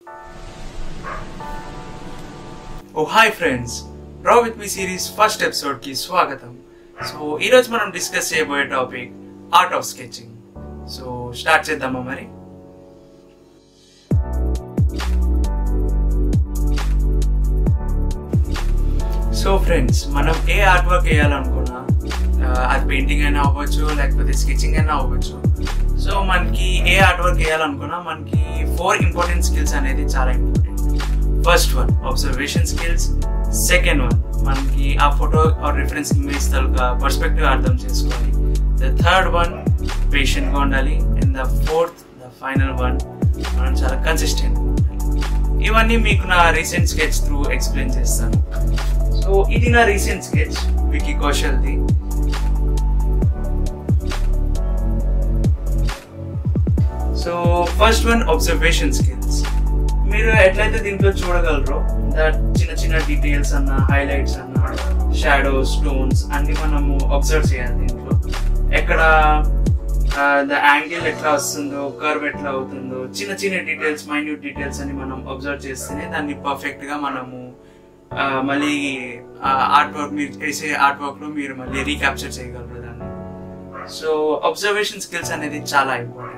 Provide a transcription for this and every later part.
Oh hi friends, Draw with me series first episode ki swagatam. So ee roju manam discuss cheyaboye topic art of sketching. So start cheddama mari. So friends, manam ఏ art work చేయాలనుకున్నా అది painting అయినా అవ్వచ్చు లేకపోతే sketching అయినా అవ్వచ్చు. So మనకి ఏ art work చేయాలనుకున్నా మనకి 4 ఇంపార్టెంట్ స్కిల్స్ అనేది చాలా important. First one observation skills, second one మనకి ఆ ఫోటో ఆర్ రిఫరెన్స్ ఇమేజ్ తాలూకా పర్స్పెక్టివ్ అర్థం చేసుకోవాలి, ద థర్డ్ వన్ పేషెంట్గా ఉండాలి, and the fourth the final one మనం చాలా కన్సిస్టెంట్గా ఉండాలి. ఇవన్నీ మీకు నా రీసెంట్ స్కెచ్ త్రూ ఎక్స్ప్లెయిన్ చేస్తాను. సో ఇది నా రీసెంట్ స్కెచ్ వికీ కౌశల్ది. So first one observation skills. మీరు ఎట్లయితే దీంట్లో చూడగలరో దట్ చిన్న చిన్న డీటెయిల్స్ అన్న, హైలైట్స్ అన్న, షాడోస్, స్టోన్స్ అన్ని మనము అబ్జర్వ్ చేయాలి. దీంట్లో ఎక్కడ ద యాంగిల్ ఎట్లా వస్తుందో, కర్వ్ ఎట్లా అవుతుందో, చిన్న చిన్న డీటెయిల్స్, మైన్యూట్ డీటెయిల్స్ అని మనం అబ్జర్వ్ చేస్తేనే దాన్ని పర్ఫెక్ట్ గా మనము మళ్ళీ ఆర్ట్ వర్క్ మీరు చేసే ఆర్ట్ వర్క్ లో మీరు మళ్ళీ రీక్యాప్చర్ చేయగలరు దాన్ని. సో అబ్జర్వేషన్ స్కిల్స్ అనేది చాలా ఇంపార్టెంట్.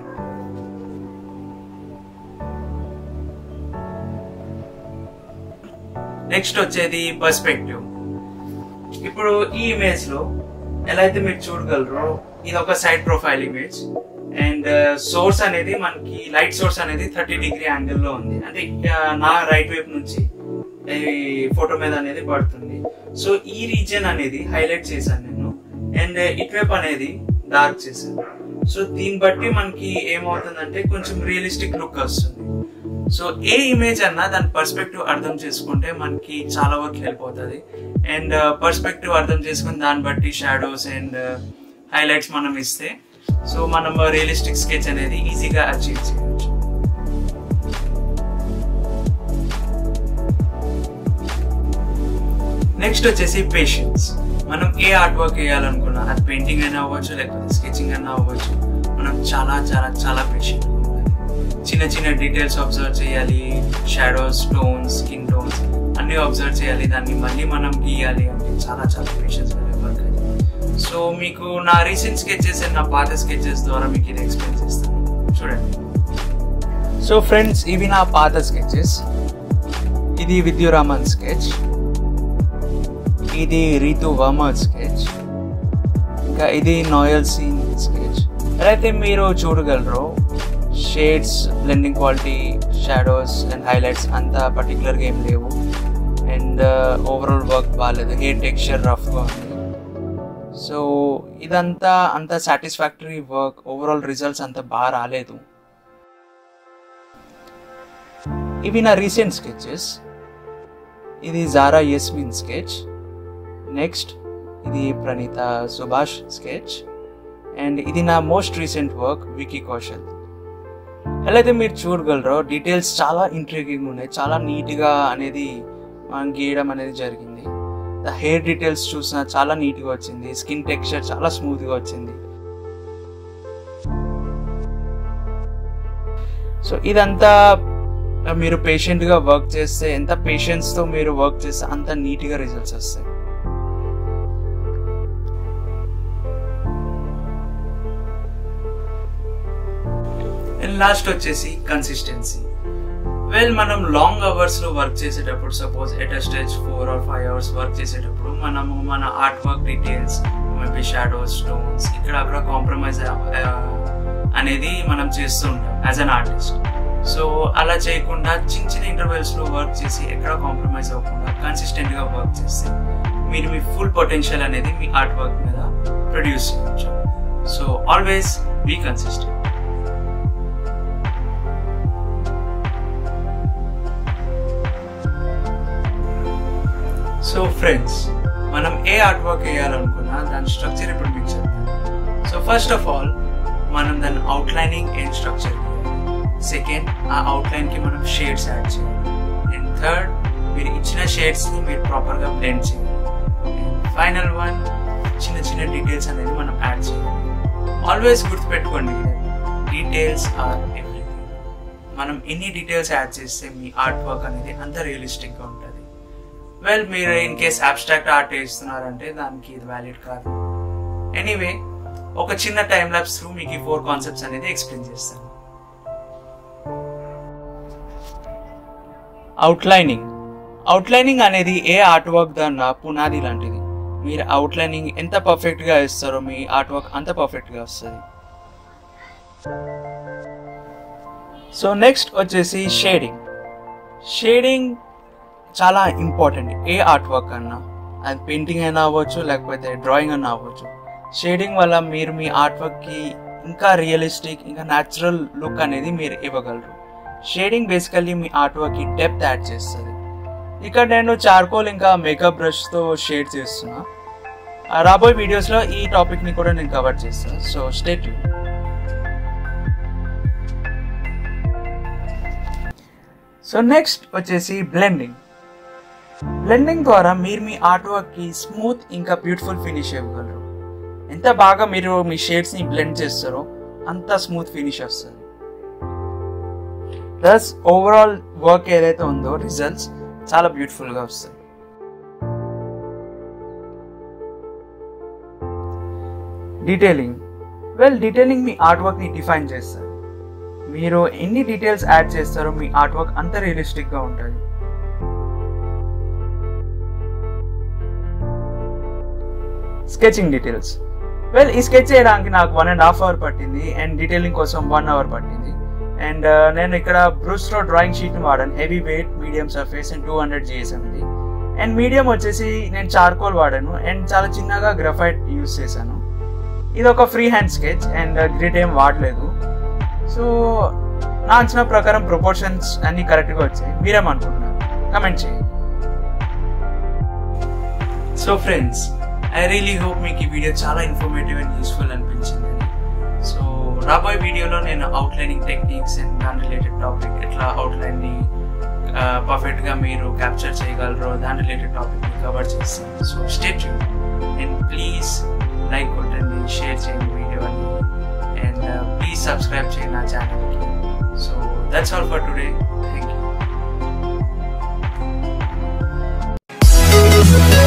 నెక్స్ట్ వచ్చేది పర్స్పెక్టివ్. ఇప్పుడు ఈ ఇమేజ్ లో ఎలా అయితే మీరు చూడగలరో ఇది ఒక side profile image and source అనేది మనకి లైట్ సోర్స్ అనేది 30 డిగ్రీ యాంగిల్ లో ఉంది. అంటే నా రైట్ వైపు నుంచి ఈ ఫోటో మీద అనేది పడుతుంది. సో ఈ రీజియన్ అనేది హైలైట్ చేశాను నేను అండ్ ఇటువైపు అనేది డార్క్ చేశాను. సో దీన్ని బట్టి మనకి ఏమవుతుందంటే కొంచెం రియలిస్టిక్ లుక్ వస్తుంది. సో ఏ ఇమేజ్ అన్నా దాని పర్స్పెక్టివ్ అర్థం చేసుకుంటే మనకి చాలా వరకు హెల్ప్ అవుతుంది. అండ్ పర్స్పెక్టివ్ అర్థం చేసుకుని దాన్ని బట్టి షాడోస్ అండ్ హైలైట్స్ మనం ఇస్తే సో మనం రియలిస్టిక్ స్కెచ్ అనేది ఈజీగా అచీవ్ చేయవచ్చు. నెక్స్ట్ వచ్చేసి పేషెన్స్. మనం ఏ ఆర్ట్ వర్క్ వేయాలనుకున్నా అది పెయింటింగ్ అయినా అవ్వచ్చు లేకపోతే స్కెచింగ్ అయినా అవ్వచ్చు, మనం చాలా చాలా చాలా పేషెంట్ ఉండాలి. చిన్న చిన్న డీటెయిల్స్ అబ్జర్వ్ చేయాలి, షాడోస్, టోన్స్, స్కిన్ టోన్స్ అన్ని అబ్జర్వ్ చేయాలి. దాన్ని మళ్ళీ మనం గీయాలి అంటే చాలా చాలా పేషెన్స్ వర్క్ అది. సో మీకు నా రీసెంట్ స్కెచెస్ అండ్ నా పాత స్కెచెస్ ద్వారా మీకు ఇది ఎక్స్ప్లెయిన్ చేస్తాను, చూడండి. సో ఫ్రెండ్స్, ఇవి నా పాత స్కెచెస్. ఇది విద్యురామన్ స్కెచ్, ఇది రీతు వర్మర్ స్కెచ్, ఇంకా ఇది నోయల్ సీన్ స్కెచ్. ఎలా అయితే మీరు చూడగలరో shades, blending quality, shadows and highlights అంత పర్టికులర్గా ఏం లేవు. అండ్ ఓవరాల్ వర్క్ బాగాలేదు, హెయిర్ టెక్స్చర్ రఫ్గా ఉంది. సో ఇదంతా అంత సాటిస్ఫాక్టరీ వర్క్, ఓవరాల్ రిజల్ట్స్ అంత బాగా రాలేదు. ఇవి నా రీసెంట్ స్కెచెస్. ఇది జారా యస్మిన్ స్కెచ్. నెక్స్ట్ ఇది ప్రణీత సుభాష్ స్కెచ్ అండ్ ఇది నా most recent work Vicky Kaushal. ఎలా అయితే మీరు చూడగలరో డీటెయిల్స్ చాలా ఇంట్రిగింగ్ ఉన్నాయి, చాలా నీట్గా అనేది మనం గీయడం అనేది జరిగింది. ద హెయిర్ డీటెయిల్స్ చూసినా చాలా నీట్గా వచ్చింది, స్కిన్ టెక్స్చర్ చాలా స్మూత్గా వచ్చింది. సో ఇదంతా మీరు పేషెంట్గా వర్క్ చేస్తే, ఎంత పేషెన్స్తో మీరు వర్క్ చేస్తే అంత నీట్గా రిజల్ట్స్ వస్తాయి. అండ్ లాస్ట్ వచ్చేసి కన్సిస్టెన్సీ. మనం లాంగ్ అవర్స్ లో వర్క్ చేసేటప్పుడు, suppose at a stage 4 or 5 hours work చేసేటప్పుడు మనము మన art work details, maybe shadows, tones ఇక్కడ అక్కడ కాంప్రమైజ్ అనేది మనం చేస్తూ ఉంటాం యాజ్ అన్ ఆర్టిస్ట్. సో అలా చేయకుండా చిన్న చిన్న ఇంటర్వెల్స్ లో వర్క్ చేసి ఎక్కడ కాంప్రమైజ్ అవ్వకుండా కన్సిస్టెంట్ గా వర్క్ చేస్తే మీరు మీ ఫుల్ పొటెన్షియల్ అనేది మీ ఆర్ట్ వర్క్ మీద ప్రొడ్యూస్ చేయవచ్చు. So always be consistent. So friends, మనం ఏ ఆర్ట్ వర్క్ వేయాలనుకున్నా దాని స్ట్రక్చర్ ఇప్పుడు మీకు చెప్తాను. సో ఫస్ట్ ఆఫ్ ఆల్ మనం దాని అవుట్లైనింగ్ అండ్ స్ట్రక్చర్. సెకండ్, ఆ అవుట్లైన్ కి మనం షేడ్స్ యాడ్ చేయాలి. అండ్ థర్డ్, మీరు ఇచ్చిన షేడ్స్ ని మీరు ప్రాపర్ గా బ్లెండ్ చేయాలి. అండ్ ఫైనల్ వన్, చిన్న చిన్న డీటెయిల్స్ అనేది మనం యాడ్ చేయాలి. ఆల్వేస్ గుర్తుపెట్టుకోండి, డీటెయిల్స్ ఆర్ ఎవ్రీథింగ్. మనం ఎన్ని డీటెయిల్స్ యాడ్ చేస్తే మీ ఆర్ట్ వర్క్ అనేది అంత రియలిస్టిక్గా ఉంటుంది. వెల్, మీరు ఇన్ కేస్ అబ్స్ట్రాక్ట్ ఆర్ట్ వేస్తున్నారంటే దానికి ఇది వ్యాలిడ్ కాదు. ఎనీవే, ఒక చిన్న టైం ల్యాప్స్ త్రూ మీకు ఈ 4 కాన్సెప్ట్స్ అనేది ఎక్స్ప్లెయిన్ చేస్తాను. అవుట్లైనింగ్ అనేది ఏ ఆర్ట్ వర్క్ దాన్న పునాది లాంటిది. మీరు అవుట్లైనింగ్ ఎంత పర్ఫెక్ట్గా ఇస్తారో మీ ఆర్ట్ వర్క్ అంత పర్ఫెక్ట్గా వస్తుంది. సో నెక్స్ట్ వచ్చేసి షేడింగ్ చాలా ఇంపార్టెంట్ ఏ ఆర్ట్ వర్క్ అన్నా. అది పెయింటింగ్ అయినా అవ్వచ్చు, లేకపోతే డ్రాయింగ్ అయినా అవ్వచ్చు. షేడింగ్ వల్ల మీరు మీ ఆర్ట్ వర్క్కి ఇంకా రియలిస్టిక్, ఇంకా న్యాచురల్ లుక్ అనేది మీరు ఇవ్వగలరు. షేడింగ్ బేసికల్లీ మీ ఆర్ట్ వర్క్కి డెప్త్ యాడ్ చేస్తుంది. ఇక్కడ నేను చార్కోల్ ఇంకా మేకప్ బ్రష్తో షేడ్ చేస్తున్నా. రాబోయే వీడియోస్లో ఈ టాపిక్ని కూడా నేను కవర్ చేస్తాను. So stay tune. So next వచ్చేసి బ్లెండింగ్ ద్వారా మీరు మీ ఆర్ట్ వర్క్కి స్మూత్ ఇంకా బ్యూటిఫుల్ ఫినిష్ ఇవ్వగలరు. ఎంత బాగా మీరు మీ షేడ్స్ని బ్లెండ్ చేస్తారో అంత స్మూత్ ఫినిష్ వస్తుంది. ప్లస్ ఓవరాల్ వర్క్ ఏదైతే ఉందో రిజల్ట్స్ చాలా బ్యూటిఫుల్గా వస్తాయి. డీటెయిలింగ్ మీ ఆర్ట్ వర్క్ని డిఫైన్ చేస్తారు. మీరు ఎన్ని డీటెయిల్స్ యాడ్ చేస్తారో మీ ఆర్ట్ వర్క్ అంత రియలిస్టిక్గా ఉంటుంది. Sketching details. ఈ స్కెచ్ చేయడానికి నాకు 1.5 hours పట్టింది అండ్ డీటెయిలింగ్ కోసం 1 hour పట్టింది. అండ్ నేను ఇక్కడ బ్రూస్లో డ్రాయింగ్ షీట్ని వాడాను. Heavy weight, medium surface and 200 GSM ఇది. అండ్ మీడియం వచ్చేసి నేను చార్కోల్ వాడాను అండ్ చాలా చిన్నగా గ్రఫైట్ యూస్ చేశాను. ఇది ఒక free hand sketch and grid ఏం వాడలేదు. సో నా అంచనా ప్రకారం ప్రపోర్షన్స్ అన్నీ కరెక్ట్గా వచ్చాయి. మీరేమనుకుంటున్నారు? కమెంట్ చేయండి. So friends, I really hope మీకు ఈ వీడియో చాలా ఇన్ఫర్మేటివ్ అండ్ యూస్ఫుల్ అనిపించిందని. సో రాబోయే వీడియోలో నేను అవుట్లైనింగ్ టెక్నిక్స్ అండ్ దాని రిలేటెడ్ టాపిక్, ఎట్లా అవుట్లైన్ని పర్ఫెక్ట్గా మీరు క్యాప్చర్ చేయగలరో దాని రిలేటెడ్ టాపిక్ని కవర్ చేస్తాను. So stay tune and please like కొట్టండి, షేర్ చేయండి వీడియోని అండ్ ప్లీజ్ సబ్స్క్రైబ్ చేయండి నా ఛానల్కి. So that's all for today. Thank you.